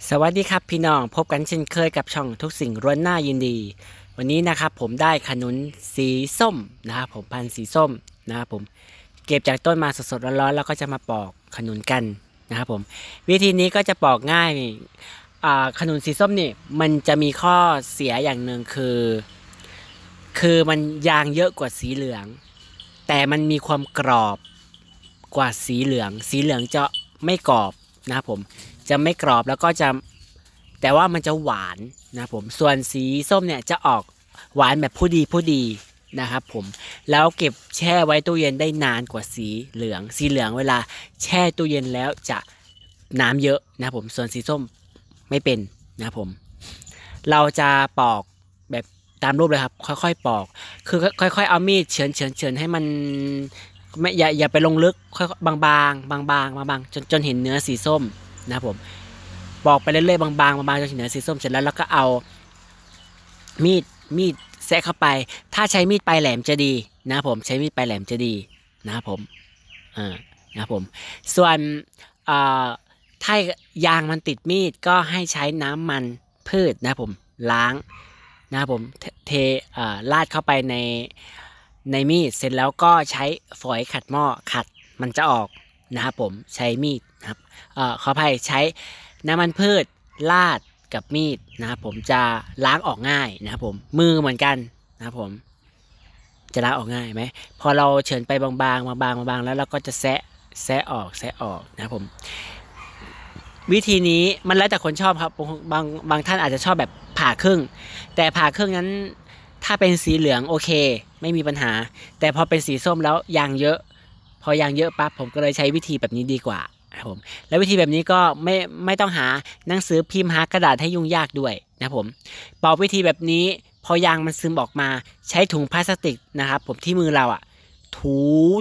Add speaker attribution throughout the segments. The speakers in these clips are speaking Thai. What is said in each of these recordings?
Speaker 1: สวัสดีครับพี่น้องพบกันเช่นเคยกับช่องทุกสิ่งล้วนหน้ายินดีวันนี้นะครับผมได้ขนุนสีส้มนะครับผมพันธุ์สีส้มนะครับผมเก็บจากต้นมาสดๆร้อนๆแล้วก็จะมาปอกขนุนกันนะครับผมวิธีนี้ก็จะปอกง่ายขนุนสีส้มนี่มันจะมีข้อเสียอย่างหนึ่งคือมันยางเยอะกว่าสีเหลืองแต่มันมีความกรอบกว่าสีเหลืองจะไม่กรอบนะครับผมจะไม่กรอบแล้วก็จะแต่ว่ามันจะหวานนะผมส่วนสีส้มเนี่ยจะออกหวานแบบผู้ดีนะครับผมแล้วเก็บแช่ไว้ตู้เย็นได้นานกว่าสีเหลืองเวลาแช่ตู้เย็นแล้วจะน้ำเยอะนะผมส่วนสีส้มไม่เป็นนะผมเราจะปอกแบบตามรูปเลยครับค่อยๆปอกคือค่อยๆเอามีดเฉือนให้มันไม่อย่าไปลงลึกค่อยบางๆจนเห็นเนื้อสีส้มนะครับผมปอกไปเรื่อยๆบางๆจนเห็นเนื้อสีส้มเสร็จแล้วก็เอามีดแซะเข้าไปถ้าใช้มีดปลายแหลมจะดีนะครับผมใช้มีดปลายแหลมจะดีนะครับผมนะครับผมส่วนอ่าถ้ายางมันติดมีดก็ให้ใช้น้ำมันพืชนะครับผมล้างนะครับผมเทราดเข้าไปในมีดเสร็จแล้วก็ใช้ฝอยขัดหม้อขัดมันจะออกนะครับผมใช้มีดนะครับขออภัยใช้น้ำมันพืชราดกับมีดนะครับผมจะล้างออกง่ายนะครับผมมือเหมือนกันนะครับผมจะล้างออกง่ายไหมพอเราเฉือนไปบางๆแล้วเราก็จะแซะออกนะครับผมวิธีนี้มันแล้วแต่คนชอบครับบางท่านอาจจะชอบแบบผ่าครึ่งแต่ผ่าครึ่งนั้นถ้าเป็นสีเหลืองโอเคไม่มีปัญหาแต่พอเป็นสีส้มแล้วยางเยอะพอยางเยอะปั๊บผมก็เลยใช้วิธีแบบนี้ดีกว่าครับผมแล้ววิธีแบบนี้ก็ไม่ต้องหาหนังสือพิมพ์หากระดาษให้ยุ่งยากด้วยนะครับผมปอกวิธีแบบนี้พอยางมันซึมออกมาใช้ถุงพลาสติกนะครับผมที่มือเราถู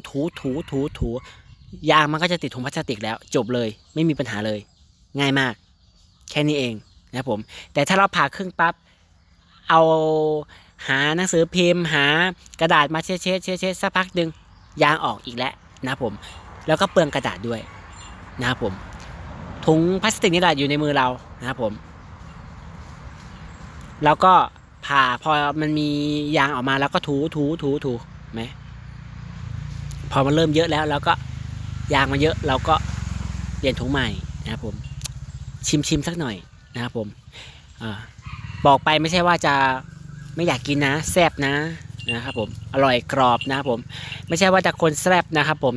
Speaker 1: ยางมันก็จะติดถุงพลาสติกแล้วจบเลยไม่มีปัญหาเลยง่ายมากแค่นี้เองนะครับผมแต่ถ้าเราผ่าครึ่งปั๊บเอาหาหนังสือพิมพ์หากระดาษมาเช็ดสักพักหนึ่งยางออกอีกแล้วนะครับผมแล้วก็เปลืองกระดาษด้วยนะครับผมถุงพลาสติกนี่แหละอยู่ในมือเรานะครับผมแล้วก็ผ่าพอมันมียางออกมาแล้วก็ถูไหมพอมันเริ่มเยอะแล้วเราก็ยางมาเยอะเราก็เปลี่ยนถุงใหม่นะครับผมชิมสักหน่อยนะครับผมบอกไปไม่ใช่ว่าจะไม่อยากกินนะแซ่บนะครับผมอร่อยกรอบนะครับผมไม่ใช่ว่าจะคนแซ่บนะครับผม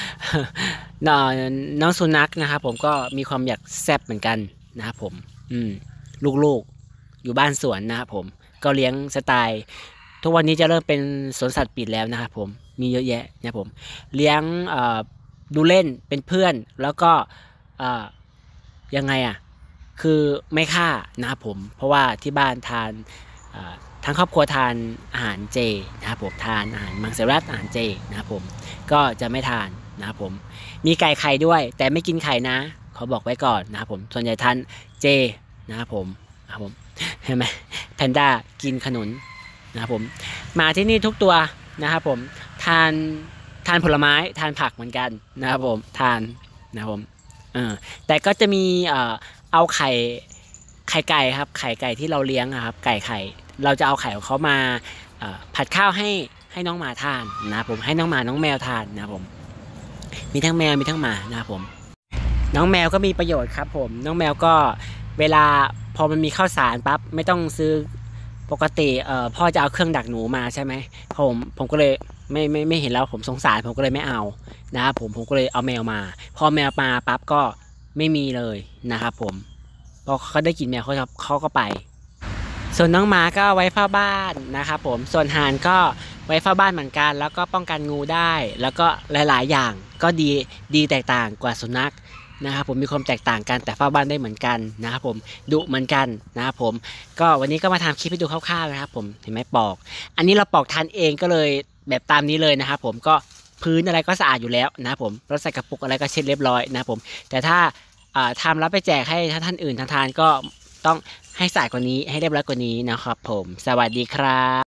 Speaker 1: น้องสุนัขนะครับผมก็มีความอยากแซ่บเหมือนกันนะครับผมลูกๆอยู่บ้านสวนนะครับผมก็เลี้ยงสไตล์ทุกวันนี้จะเริ่มเป็นสวนสัตว์ปิดแล้วนะครับผมมีเยอะแยะนะครับผมเลี้ยงดูเล่นเป็นเพื่อนแล้วก็ยังไงคือไม่ฆ่านะครับผมเพราะว่าที่บ้านทานทั้งครอบครัวทานอาหารเจนะครับผมทานอาหารมังสวิรัติอาหารเจนะครับผมก็จะไม่ทานนะครับผมมีไก่ไข่ด้วยแต่ไม่กินไข่นะเขาบอกไว้ก่อนนะครับผมส่วนใหญ่ทานเจนะครับผมเห็นไหมแพนด้ากินขนุนนะครับผมมาที่นี่ทุกตัวนะครับผมทานผลไม้ทานผักเหมือนกันนะครับผมทานนะครับผมแต่ก็จะมีเอาไข่ไก่ครับไข่ไก่ที่เราเลี้ยงครับไก่ไข่เราจะเอาไข่ของเขามาผัดข้าวให้น้องหมาทานนะครับผมให้น้องหมาน้องแมวทานนะครับผมมีทั้งแมวมีทั้งหมานะครับผมน้องแมวก็มีประโยชน์ครับผมน้องแมวก็เวลาพอมันมีข้าวสารปั๊บไม่ต้องซื้อปกติพ่อจะเอาเครื่องดักหนูมาใช่ไหมผมก็เลยไม่เห็นแล้วผมสงสารผมก็เลยไม่เอานะครับผมก็เลยเอาแมวมาพอแมวมาปั๊บก็ไม่มีเลยนะครับผมพอเขาได้กินแมวเขาก็ไปส่วนน้องหมาก็ไว้เฝ้าบ้านนะครับผมส่วนห่านก็ไว้เฝ้าบ้านเหมือนกันแล้วก็ป้องกันงูได้แล้วก็หลายๆอย่างก็ดีแตกต่างกว่าสุนัขนะครับผมมีความแตกต่างกันแต่เฝ้าบ้านได้เหมือนกันนะครับผมดุเหมือนกันนะครับผมก็วันนี้ก็มาทำคลิปให้ดูคร่าวๆนะครับผมเห็นไหมปอกอันนี้เราปอกทานเองก็เลยแบบตามนี้เลยนะครับผมก็พื้นอะไรก็สะอาดอยู่แล้วนะครับผมรถใส่กระปุกอะไรก็เช็ดเรียบร้อยนะครับผมแต่ถ้าทำแล้วไปแจกให้ท่านอื่นทานก็ต้องให้สะอาดกว่านี้ให้เรียบร้อยกว่านี้นะครับผมสวัสดีครับ